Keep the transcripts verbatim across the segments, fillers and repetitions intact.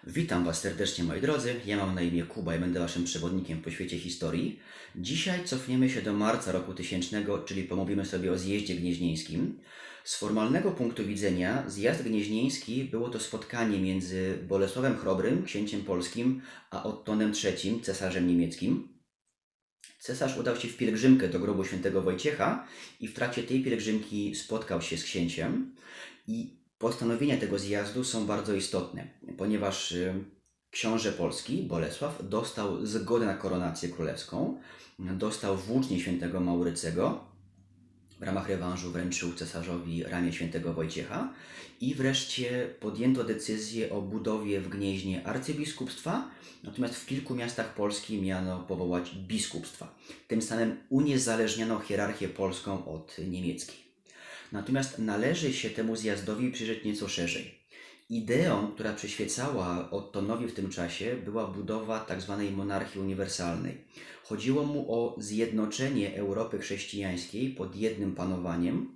Witam Was serdecznie, moi drodzy. Ja mam na imię Kuba i będę Waszym przewodnikiem po świecie historii. Dzisiaj cofniemy się do marca roku tysięcznego, czyli pomówimy sobie o zjeździe gnieźnieńskim. Z formalnego punktu widzenia zjazd gnieźnieński było to spotkanie między Bolesławem Chrobrym, księciem polskim, a Ottonem trzecim, cesarzem niemieckim. Cesarz udał się w pielgrzymkę do grobu świętego Wojciecha i w trakcie tej pielgrzymki spotkał się z księciem. I postanowienia tego zjazdu są bardzo istotne, ponieważ książę polski, Bolesław, dostał zgodę na koronację królewską, dostał włócznie świętego Maurycego, w ramach rewanżu wręczył cesarzowi ramię świętego Wojciecha i wreszcie podjęto decyzję o budowie w Gnieźnie arcybiskupstwa, natomiast w kilku miastach Polski miano powołać biskupstwa. Tym samym uniezależniano hierarchię polską od niemieckiej. Natomiast należy się temu zjazdowi przyjrzeć nieco szerzej. Ideą, która przyświecała Ottonowi w tym czasie, była budowa tzw. monarchii uniwersalnej. Chodziło mu o zjednoczenie Europy chrześcijańskiej pod jednym panowaniem.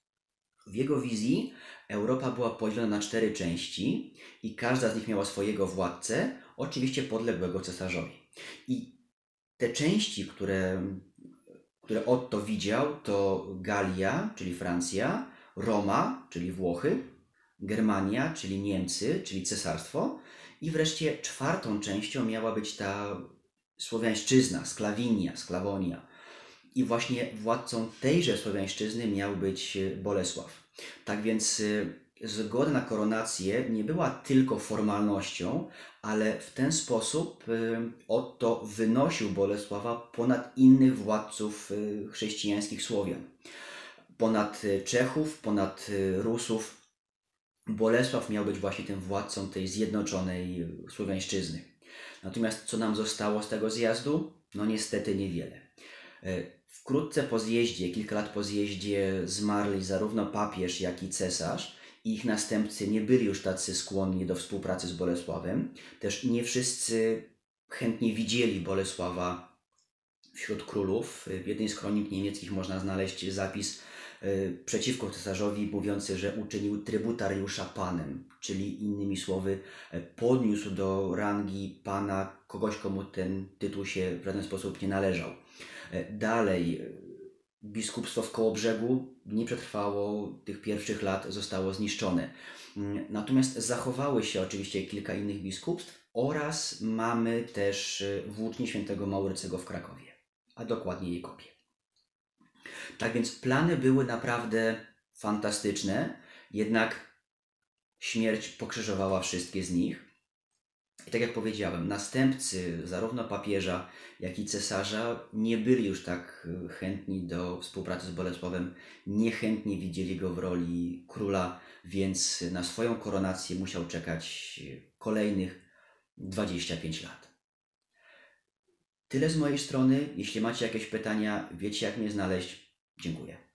W jego wizji Europa była podzielona na cztery części i każda z nich miała swojego władcę, oczywiście podległego cesarzowi. I te części, które które Otto widział, to Galia, czyli Francja, Roma, czyli Włochy, Germania, czyli Niemcy, czyli cesarstwo i wreszcie czwartą częścią miała być ta Słowiańszczyzna, Sklawinia, Sklawonia. I właśnie władcą tejże Słowiańszczyzny miał być Bolesław. Tak więc zgoda na koronację nie była tylko formalnością, ale w ten sposób Otto wynosił Bolesława ponad innych władców chrześcijańskich Słowian. Ponad Czechów, ponad Rusów. Bolesław miał być właśnie tym władcą tej zjednoczonej Słowiańszczyzny. Natomiast co nam zostało z tego zjazdu? No niestety niewiele. Wkrótce po zjeździe, kilka lat po zjeździe zmarli zarówno papież, jak i cesarz i ich następcy nie byli już tacy skłonni do współpracy z Bolesławem. Też nie wszyscy chętnie widzieli Bolesława wśród królów. W jednej z kronik niemieckich można znaleźć zapis przeciwko cesarzowi mówiący, że uczynił trybutariusza panem, czyli innymi słowy podniósł do rangi pana kogoś, komu ten tytuł się w żaden sposób nie należał. Dalej, biskupstwo w Kołobrzegu nie przetrwało tych pierwszych lat, zostało zniszczone. Natomiast zachowały się oczywiście kilka innych biskupstw oraz mamy też włócznię świętego Maurycego w Krakowie, a dokładnie jej kopię. Tak więc plany były naprawdę fantastyczne, jednak śmierć pokrzyżowała wszystkie z nich. I tak jak powiedziałem, następcy zarówno papieża, jak i cesarza nie byli już tak chętni do współpracy z Bolesławem, niechętnie widzieli go w roli króla, więc na swoją koronację musiał czekać kolejnych dwadzieścia pięć lat. Tyle z mojej strony. Jeśli macie jakieś pytania, wiecie jak mnie znaleźć. Dziękuję.